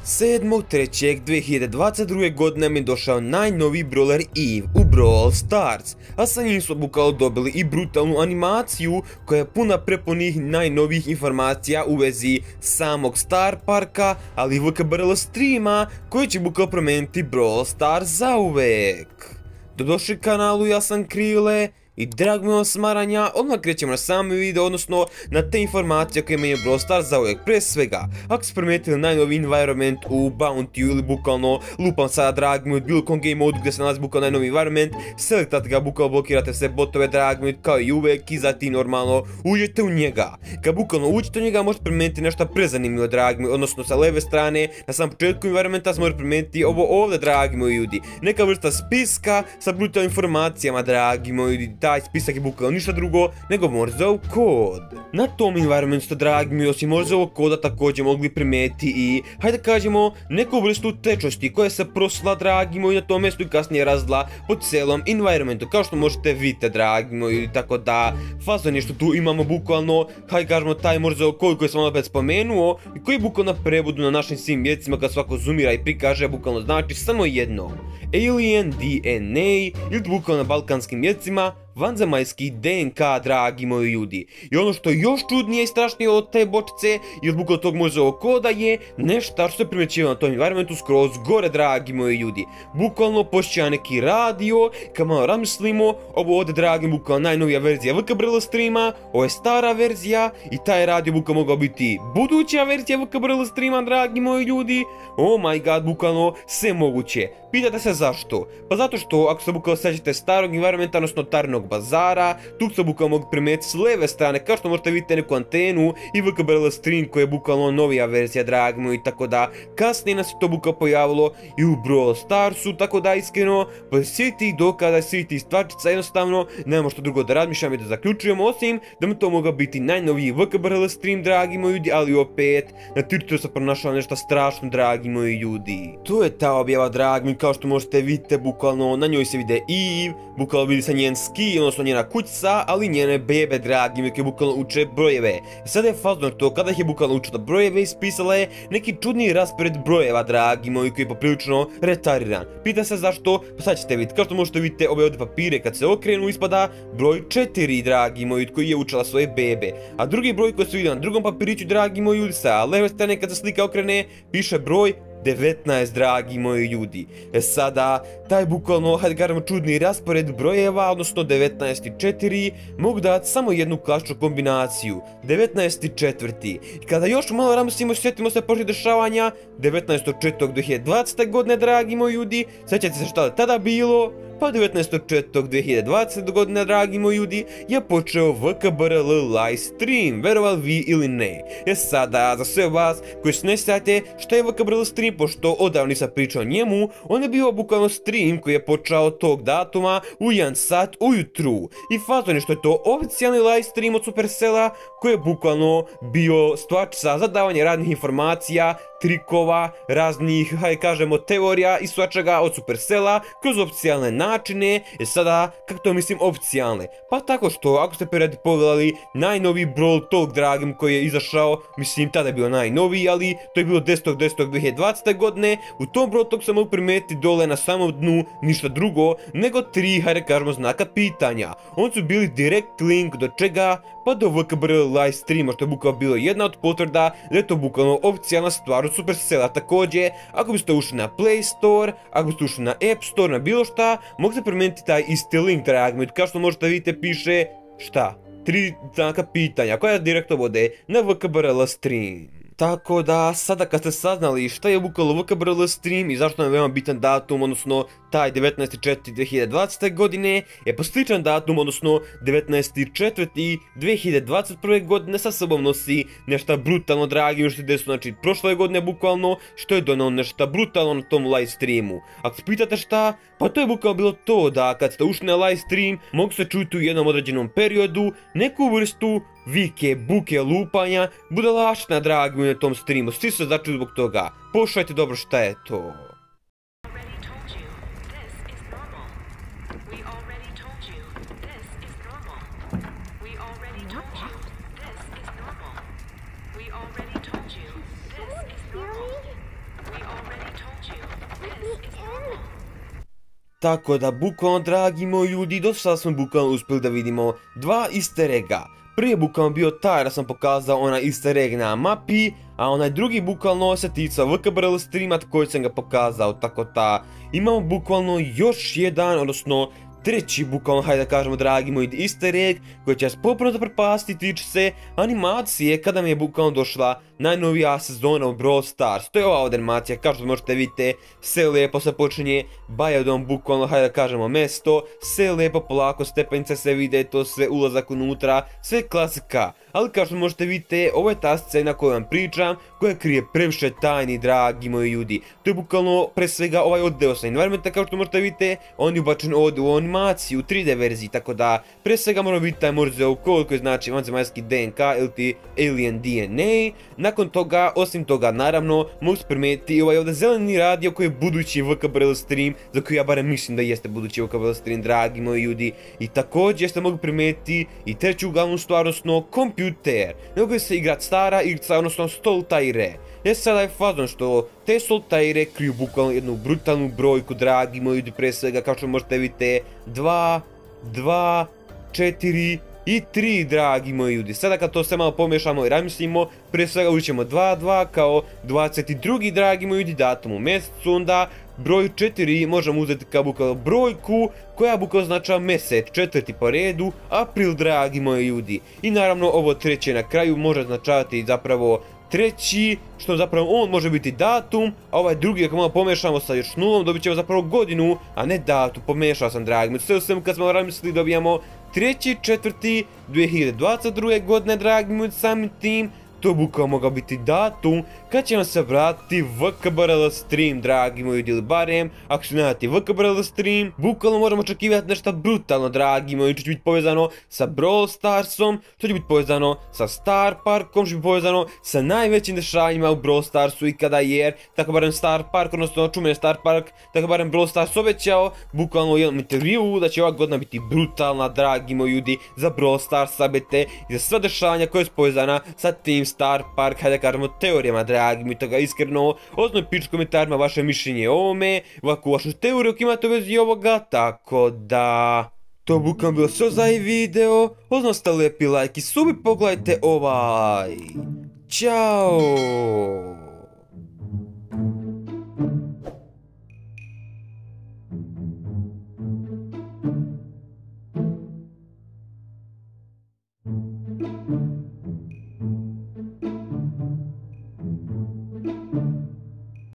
7.3.2022. godine mi je došao najnoviji brawler Eve u Brawl Stars, a sa njim smo bukvalno dobili i brutalnu animaciju koja je puna prepunih najnovijih informacija u vezi samog Star Parka, ali i VKBRL streama koji će bukvalno promijeniti Brawl Stars zauvek. Dobrodošli kanalu, ja sam Krile i drago mi vam smaranja. Odmah krećemo na sami video, odnosno na te informacije koje menjaju Brawl Stars zauvek. Prije svega, ako ste primijetili najnovi environment u Bounty ili bukvalno lupam sada drag mi od bilo kom game modu gdje se nalazi bukvalno najnovi environment, selektate ga, bukvalno blokirate sve botove drag mi kao i uvek i zatim normalno uđete u njega. Kad bukvalno uđete u njega možete primijetiti nešto prezanimljivo drag mi, odnosno sa leve strane na samom početku environmenta se može primijetiti ovo ovdje dragi moji ljudi. Neka vrsta spiska sa brutalnim informacijama dragi moji ljudi. Taj spisak je bukvalno ništa drugo nego Morzov kod. Na tom environmentu ste dragi mi osim Morzovog koda također mogli primijetiti i hajde kažemo neku vrstu tečnosti koja se prosla dragi moji na tom mjestu i kasnije razla po cijelom environmentu kao što možete vidjeti dragi moji, tako da fazon je što tu imamo bukvalno hajde kažemo taj Morzov kod koji sam vam opet spomenuo i koji bukvalno na prevodu na našim svim mjecima kad svako zoomira i prikaže bukvalno znači samo jedno Alien DNA ili bukvalno na balkanskim mjecima vanzemaljski DNK dragi moji ljudi. I ono što je još čudnije i strašnije od te bočice i od bukvalno tog Morzovog koda je nešto što se primjećiva na tom environmentu skroz gore dragi moji ljudi. Bukvalno pošća neki radio, kad malo razmislimo, ovo ovdje dragi bukvalno najnovija verzija VKBRL streama, ovo je stara verzija i taj radio bukvalno mogao biti buduća verzija VKBRL streama dragi moji ljudi. Oh my god, bukvalno sve moguće. Pitate se zašto? Pa zato što ako se bukvalno sjećate starog environmenta, odnosno Tarnog bazara, tu se bukvalno mogu primijetiti s leve strane, kao što možete vidjeti neku antenu i VKBRL stream koja je bukvalno novija verzija dragi moji, tako da kasnije nas je to bukvalno pojavilo i u Brawl Starsu, tako da iskreno, pa svi tih dokaza, svi tih stvarčica jednostavno, nemamo što drugo da razmišljam i da zaključujemo, osim da mi to mogao biti najnoviji VKBRL stream dragi moji ljudi, ali opet na Twitteru sam pronašao nešto strašno dragi moji ljudi. To je ta objava dragi moji, kao što možete vidjeti bukvalno na njoj se vide Eve, bukvalno vidi se njen ski, odnosno njena kućica, ali njene bebe dragi mi koje bukvalno uče brojeve. I sada je fazno to kada ih je bukvalno učila brojeve ispisala je neki čudni raspored brojeva dragi moji koji je poprilično retariran. Pita se zašto, pa sad ćete vidjeti, kao što možete vidjeti ove ovdje papire kad se okrenu ispada broj 4 dragi moji koji je učila svoje bebe. A drugi broj koji se vidi na drugom papiriću dragi moji sa leve strane kad se slika okrene piše broj 19 dragi moji ljudi. Sada, taj bukvalno, hajde kažemo čudni raspored brojeva, odnosno 19 i 4, mogu dati samo jednu klasičnu kombinaciju, 19 i 4. Kada još malo razmislimo, sjetimo se prošlih dešavanja, 19.4.2020. godine dragi moji ljudi, sjećate se šta je tada bilo? Pa 19.4.2020. godine dragi moji ljudi je počeo VKBRL live stream, verovali vi ili ne. Sada za sve vas koji se ne sjećate šta je VKBRL stream, pošto odavno nisam pričao o njemu, on je bio bukvalno stream koji je počeo tog datuma u 1 sat ujutru. I fazon je što je to oficijalni live stream od Supercella koji je bukvalno bio stvarčica za davanje radnih informacija, trikova, raznih, hajde kažemo, teorija i svačega od Supercella kroz oficijalne načine. Sada, kako to mislim oficijalne? Pa tako što, ako ste prvi pogledali najnoviji Brawl Talk dragim koji je izašao, mislim tada je bio najnoviji, ali to je bilo 10.10.2020. godine, u tom Brawl Talk sam mogu primijetiti dole na samom dnu ništa drugo nego 3, hajde kažemo, znaka pitanja. Oni su bili direkt link do čega? Pa do VKBRL live streama, što je bukvalno bilo jedna od potvrda da je to bukvalno oficijalna stvar od Supercella. Također, ako biste ušli na Play Store, ako biste ušli na App Store, na bilo šta, možete primijeniti taj isti link dragi, kao što možete vidjeti piše šta? 3 znaka pitanja koja direktno vode na VKBRL stream. Tako da, sada kad ste saznali šta je bukvalno VKBRL stream i zašto nam je veoma bitan datum, odnosno taj 19.4.2020. godine je po sličan datum, odnosno 19.4.2021. godine sa sobom nosi nešto brutalno dragi, što je desno, znači prošle godine bukvalno, što je donao nešto brutalno na tom live streamu. Ako se pitate šta, pa to je bukvalno bilo to da kad ste ušli na live stream mogu se čuti u jednom određenom periodu neku vrstu vike, buke, lupanja, budalaština dragi na tom streamu, svi se začuli zbog toga. Pošajte dobro šta je to. Tako da, bukvalno, dragi moji ljudi, do sada smo bukvalno uspjeli da vidimo dva easter egga. Prvi je bukvalno bio taj da sam pokazao onaj easter egg na mapi, a onaj drugi bukvalno se ticao VKBRL streama koji sam ga pokazao, tako da imamo bukvalno još jedan, odnosno treći bukvalno, hajde da kažemo, dragi moji, easter egg koji će vas potpuno zaprepastiti, tiče se animacije kada mi je bukvalno došla najnovija sezona u Brawl Stars. To je ova ovdje animacija, kao što možete vidite, sve lijepo se počinje Biodome, bukvalno, hajde da kažemo, mesto, sve lijepo, polako, stepenice se vide, to sve ulazak unutra, sve klasika. Ali kao što možete vidite, ovo je ta scena koju vam pričam, koja krije previše tajni, dragi moji ljudi. To je bukvalno pre svega ovaj oddeo sa environmenta, kao što možete vidite, on je ubačen ovdje u animaciju, u 3D verziji, tako da pre svega moramo vidjeti taj Morzeov kod koji znači vanzemaljski DNK ili ti Alien DNA. Nakon toga, osim toga, naravno, mogu se primijetiti ovaj ovdje zeleni radio koji je budući VKBRL stream, za koji ja barem mislim da jeste budući VKBRL stream, dragi moji ljudi. I također ste mogu primijetiti i treću glavnu stvar, odnosno kompjuter. Ne mogu se igrat stara igrica, odnosno Solitaire. Sada je fazon što te Solitaire kriju bukvalno jednu brutalnu brojku, dragi moji ljudi, pre svega kao što možete vidite 2, 2, 4 i 3, dragi moji ljudi. Sada kad to sve malo pomiješamo i razmislimo, prije svega uvićemo 2-2 kao 22. dragi moji ljudi, datum u mjesecu, onda broj 4 možemo uzeti kao bukvalno brojku koja bukvalno označava mjesec, 4. po redu, april, dragi moji ljudi. I naravno ovo treće na kraju može označavati zapravo treći, što zapravo on može biti datum, a ovaj drugi, ako malo pomiješamo sa još nulom, dobit ćemo zapravo godinu, a ne datum. Pomiješao sam, dragi moji. Sve u svemu kad smo razmislili dobijamo 3.4.2022. godine, dragi moji, samim tim. To bukvalno mogao biti datum kad će nam se vratiti VKBRL stream, dragi moji, ili barem ako će nadati VKBRL stream, bukvalno možemo očekivati nešto brutalno, dragi moji. To će biti povezano sa Brawl Starsom, to će biti povezano sa Star Parkom, će biti povezano sa najvećim dešavanjima u Brawl Starsu ikada, jer tako barem Star Park, odnosno čumeni Star Park, tako barem Brawl Stars obećao bukvalno u jednom intervjuu da će ova godina biti brutalna, dragi moji ljudi, za Brawl Stars sabete i za sva dešavanja koja su povezana sa tim Star Park, hajde da kažemo, teorijama, dragi mi, toga iskreno, ostavite pišite u komentarima vaše mišljenje o ovome, ovakvu vašu teoriju ako imate u vezi ovoga, tako da... To bukvalno bilo sve za ovaj video, ostavite lijepi like i subi, pogledajte ovaj... Ćao!